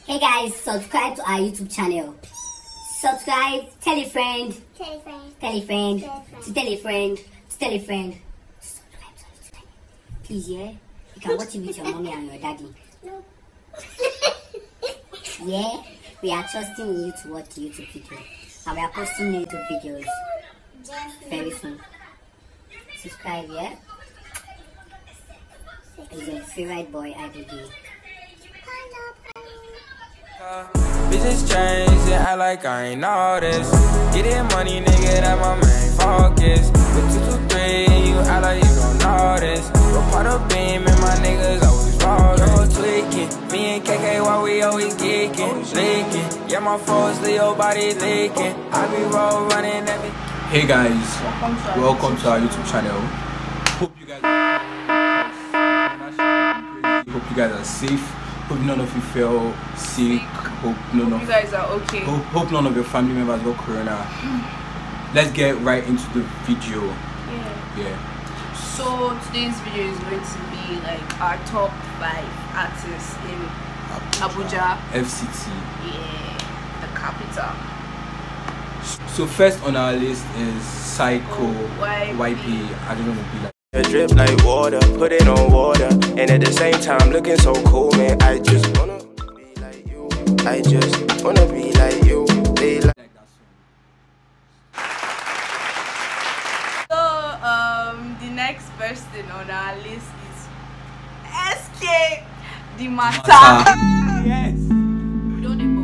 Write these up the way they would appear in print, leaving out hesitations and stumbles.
Hey guys, subscribe to our YouTube channel. Subscribe, tell a friend. Tell a friend. Tell a friend. Subscribe to our YouTube channel. Please, yeah? You can watch it with your mommy and your daddy. No. Yeah? We are trusting you to watch the YouTube video. And we are posting new YouTube videos very soon. Subscribe, yeah? It's your favorite boy, IBD. Bitches change and act like I ain't all this. Getting money, nigga, that my main focus. With 223, you act like you don't know this. But part of beam and my niggas always rolling. Yo, tweaking, me and KK, why we always geeking, leaking. Yeah, my foes, Leo body leaking. I be roll running every. Hey guys, welcome to our YouTube channel. Hope you guys are safe. Hope none of you fell sick. Hope none of you guys are okay. Hope none of your family members got corona. Let's get right into the video. Yeah. So today's video is going to be like our top 5 artists in Abuja. FCT. Yeah, the capital. So first on our list is Psycho YP. I don't know what be like. Drip like water, put it on water, and at the same time looking so cool, man. I just wanna be like you. I just wanna be like you. They like that song. So the next person on our list is SK Dimata. Yes. We don't know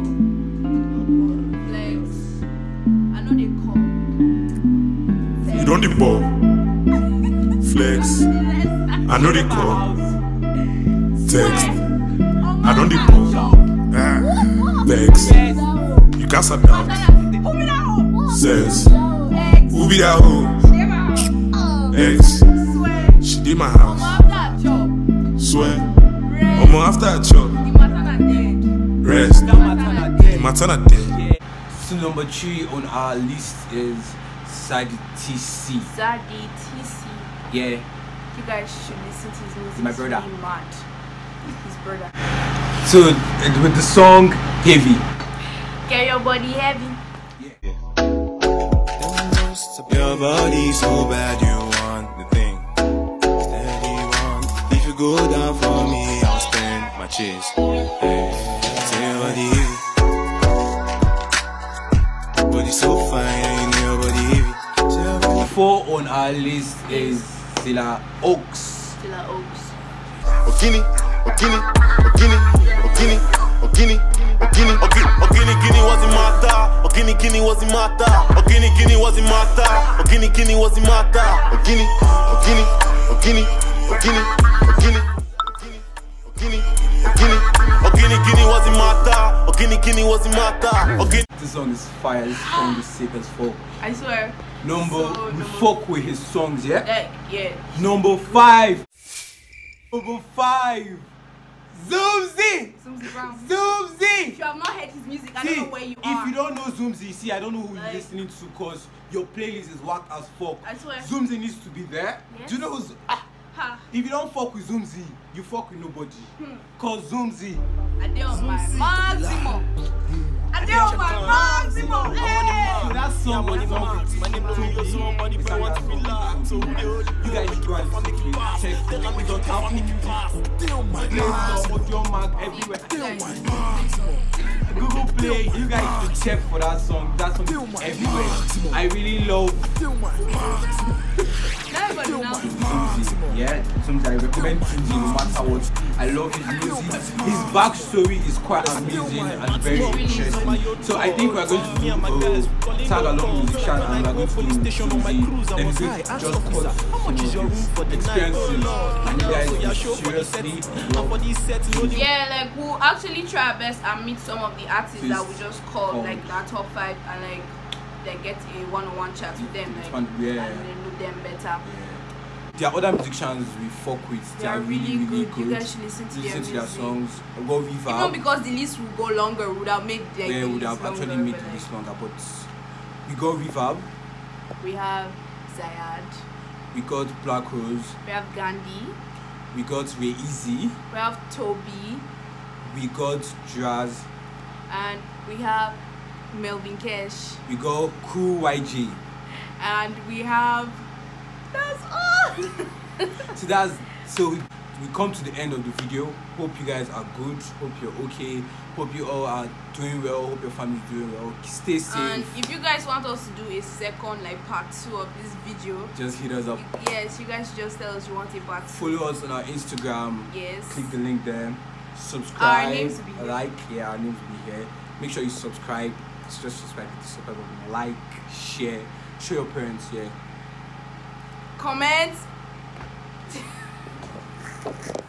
Flex. I know they call. You don't the ball. Flex. I know they call. Text. I don't the ball. Vex. You can't stop out. Says. Who be that hoe? X. She did my house. Swear. I'm after a chop. Rest. Matana dead. So number 3 on our list is Zadi TC. Zadi TC. Yeah. You guys should listen to his music. My brother. He's really mad. His brother. So with the song Heavy. Get your body heavy. Your body so bad, you want the thing. Steady one. If you go down for me, I'll spend my cheese. Hey, say your body heavy. Body so fine, ain't your body heavy. 4 on our list is Zilla Oaks. Zilla Oaks. Ogini, Ogini, Ogini, Ogini, Ogini, Ogini, Ogini was in Mata. Ogini, Gini was in Mata. Ogini, Gini was in Mata. Ogini, Gini was in Mata. Ogini, Ogini, Ogini, Ogini, Ogini, Ogini, Ogini, Ogini, Gini was in Mata. Ogini, Gini was in Mata. Ogini. This song is fire. This song is sick as fuck. I swear. We fuck with his songs, yeah? Yeah. Number 5. Number 5. Zoomzy. Zoomzy Brown. Zoomzy. If you have not heard his music, I don't know where you are. If you don't know Zoomzy, see, I don't know who you're listening to, because your playlist is whack as fuck. I swear. Zoomzy needs to be there. Yes. Do you know who's... If you don't fuck with Zoomzy, you fuck with nobody. Cause Zoomzy. I did on my maximum. I did on my maximum. Hey! That song was so you guys should go and check it on Apple, Mark, everywhere. Google Play, you guys should check for that song. That song is everywhere. I really love Zoomzy. Yeah, Zoomzy. I recommend Zoomzy no matter what. I love his music. His backstory is quite amazing and very interesting. So I think we're going to do tag along musician, and we're going to do Zoomzy. Then we're going to just cut some of his experiences, and you guys will seriously love. Yeah, like we'll actually try our best and meet some of the artists that we just called like our top 5, and like they get a one-on-one chat with them, like, and they know them better. There are other musicians we fuck with. They are really good. You guys should listen to their songs. Go Reverb. Even because the list will go longer, we would have made the we would have actually made the list longer, but we got Reverb. We have Zayad. We got Black Rose. We have Gandhi. We got Ray Easy. We have Toby. We got Draz. And we have Melvin Cash. We go Crew YG. And we have, that's all. So we come to the end of the video. Hope you guys are good. Hope you're okay. Hope you all are doing well. Hope your family's doing well. Stay safe. And if you guys want us to do a second, like part 2 of this video, just hit us up. Yes, you guys just tell us you want a part 2. Follow us on our Instagram. Yes. Click the link there. Subscribe. Our names will be here. Like, yeah, our names will be here. Make sure you subscribe. Just subscribe to the subscribe button. Like, share. Show your parents, yeah. Comment.